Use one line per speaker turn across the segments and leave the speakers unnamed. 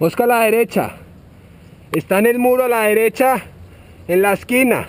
Oscar a la derecha. Está en el muro a la derecha, en la esquina.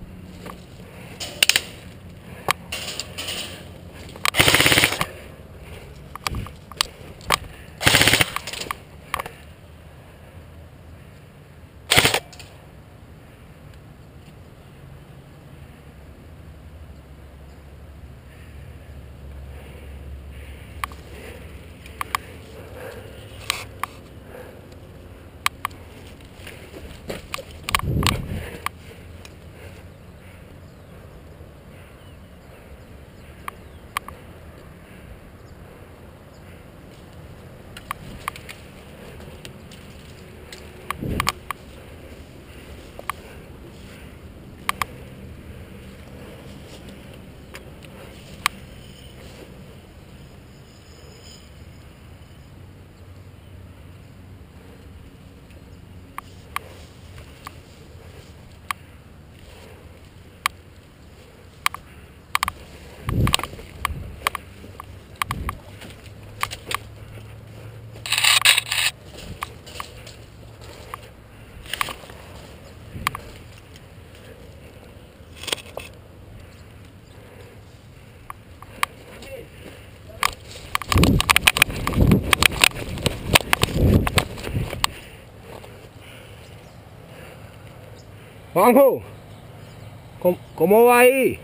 Juanjo, ¿cómo va ahí?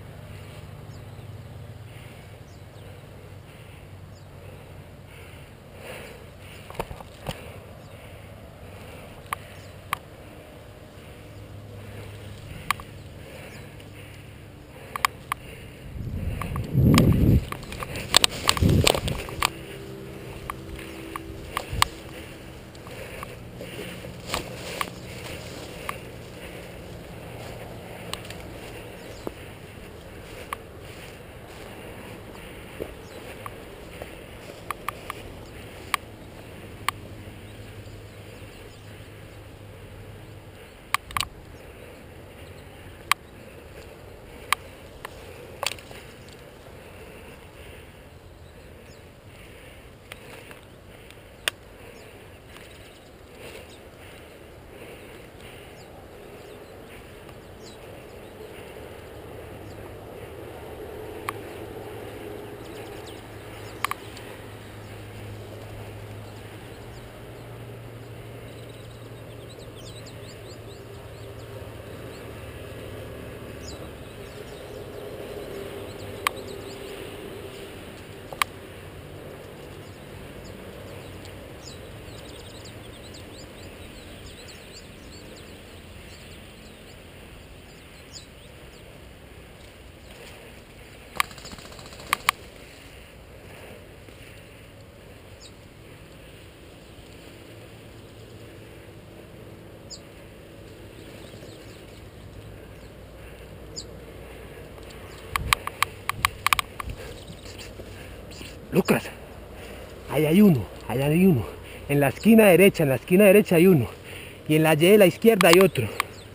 Lucas, ahí hay uno, allá hay uno. En la esquina derecha, hay uno. Y en la Y de la izquierda hay otro.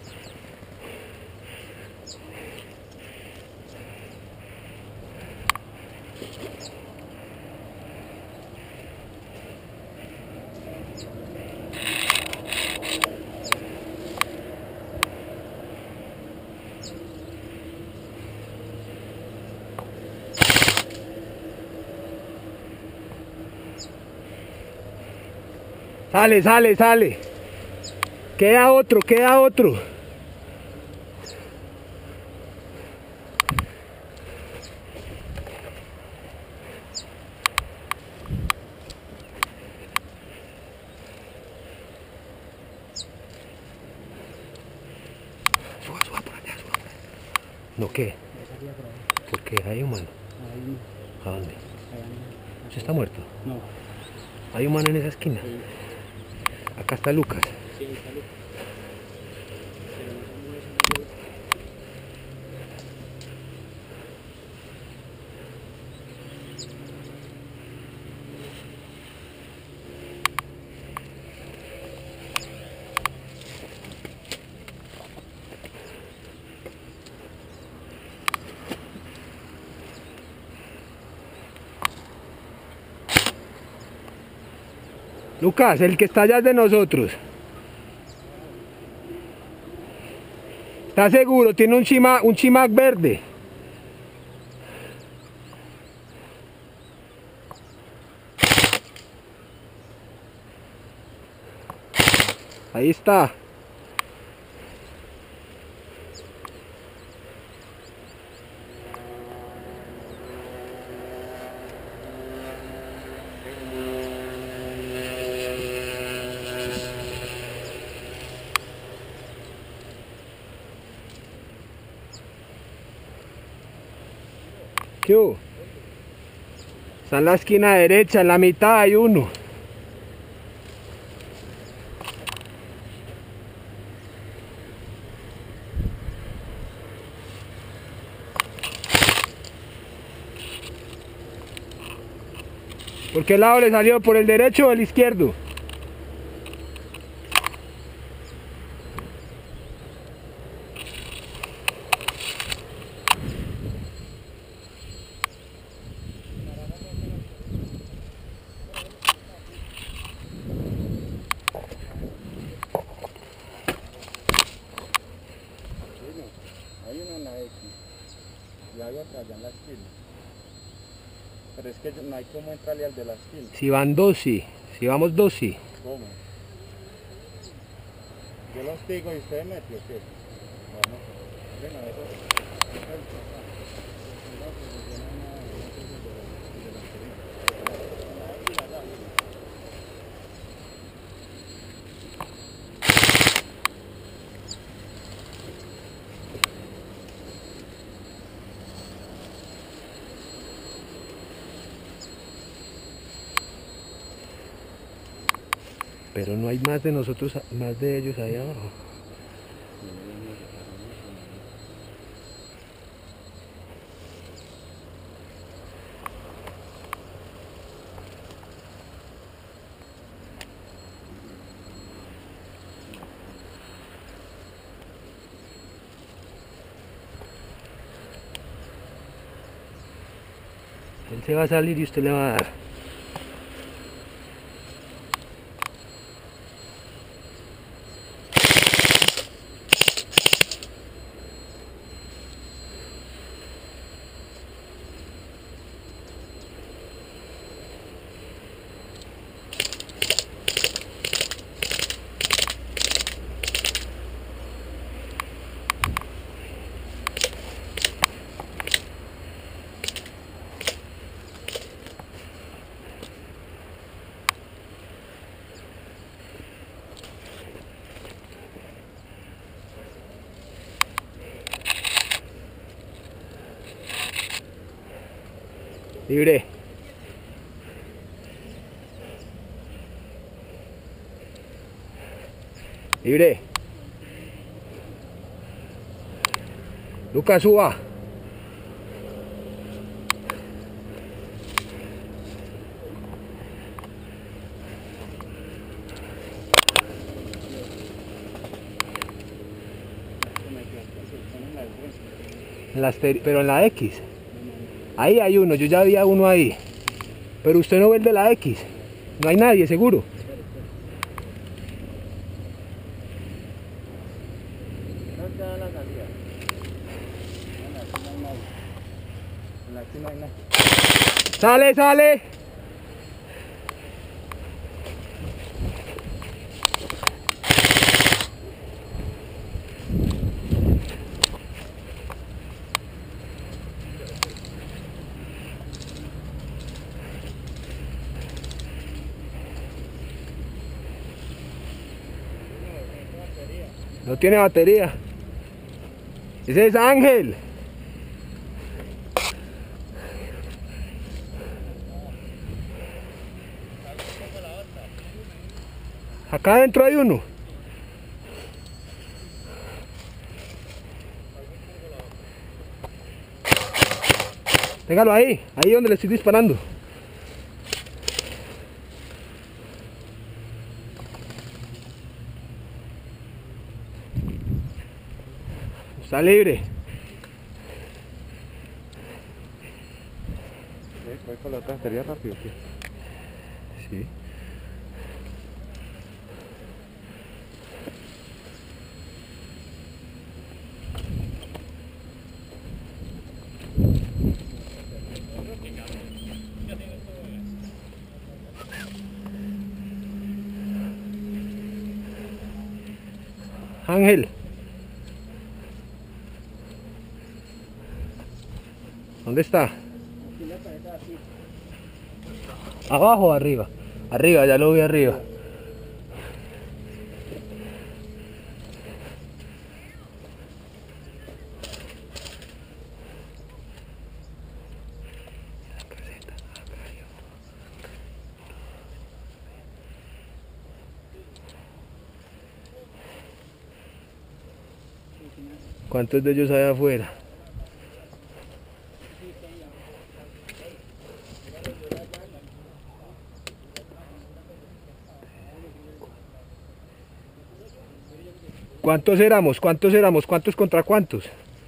Sale, sale, sale. Queda otro, queda otro. Suba, suba por allá, suba por allá. ¿No qué? ¿Por qué? ¿Hay humano? ¿A dónde? ¿Se está muerto?
No.
¿Hay humano en esa esquina?
Sí.
Acá está Lucas.
Sí, ahí está Lucas. Pero no se mueve esa mujer.
Lucas, el que está allá es de nosotros. ¿Está seguro? Tiene un chimac verde. Ahí está. ¿Qué hubo? Está en la esquina derecha, en la mitad hay uno. ¿Por qué lado le salió? ¿Por el derecho o el izquierdo?
Hay uno en la X y hay otra allá en la esquina. Pero es que no hay cómo entrarle al de la esquina.
Si van dos, sí. Si vamos dos, sí.
¿Cómo? Yo los digo y usted mete, ¿o qué? Vamos. Venga, a ver.
Pero no hay más de nosotros, más de ellos ahí abajo. Él se va a salir y usted le va a dar. Libre. Libre. Lucas, suba. Pero en la X. Ahí hay uno, yo ya había uno ahí. Pero usted no ve el de la X. No hay nadie, seguro.
No te da la salida. En la esquina no hay nadie.
¡Sale, sale! No tiene batería. Ese es Ángel. Acá adentro hay uno. Téngalo ahí donde le estoy disparando. Está libre.
¿Voy con la otra batería rápido?
Sí. Ángel. ¿Dónde está? ¿Abajo o arriba? Arriba, ya lo vi arriba. ¿Cuántos de ellos hay afuera? ¿Cuántos éramos? ¿Cuántos éramos? ¿Cuántos contra cuántos?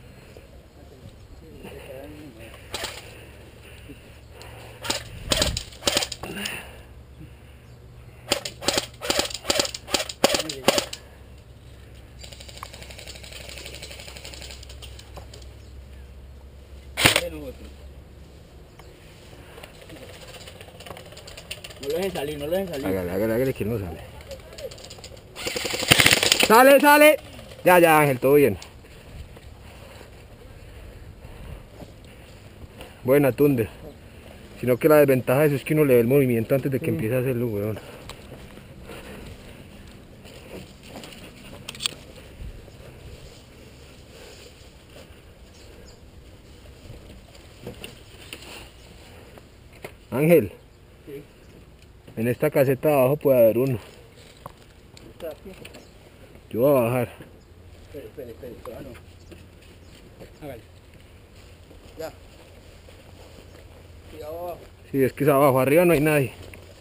No lo dejen salir, no lo dejen salir.
Hágale, que no sale. ¡Sale, sale! Ya, Ángel, todo bien. Buena, Tunde. Sino que la desventaja de eso es que uno le ve el movimiento antes de que empiece a hacerlo, weón. Ángel.
Sí.
En esta caseta de abajo puede haber uno.
¿Está aquí?
Yo voy a bajar.
Espere, no. Hágale. Ya. Y abajo.
Sí, es que es abajo, arriba no hay nadie.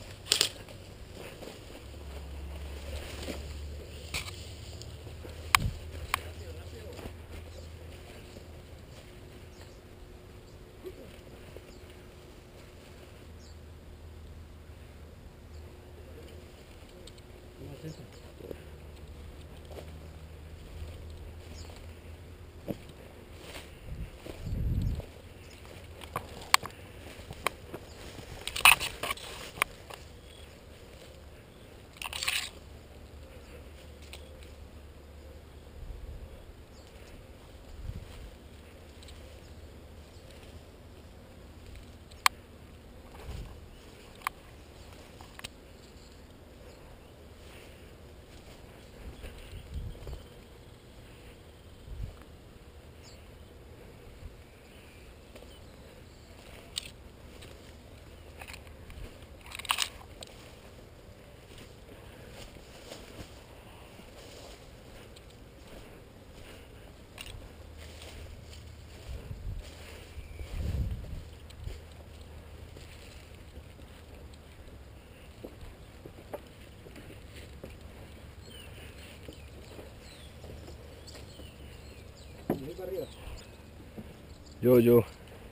Yo.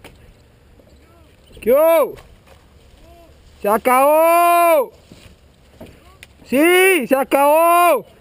¿Qué hubo? ¡Se acabó! ¡Sí! ¡Se acabó!